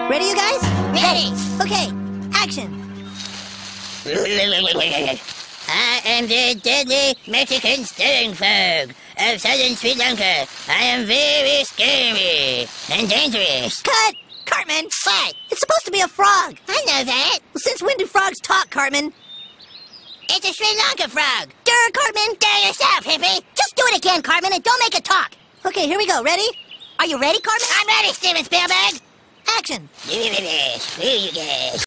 Ready, you guys? Ready. Okay, action. I am the deadly Mexican stirring frog of southern Sri Lanka. I am very scary and dangerous. Cut! Cartman! What? It's supposed to be a frog. I know that. Well, since when do frogs talk, Cartman? It's a Sri Lanka frog. Durr, Cartman! Dare yourself, hippie. Just do it again, Cartman, and don't make it talk. Okay, here we go. Ready? Are you ready, Cartman? I'm ready, Steven Spielberg. Action. Screw you guys.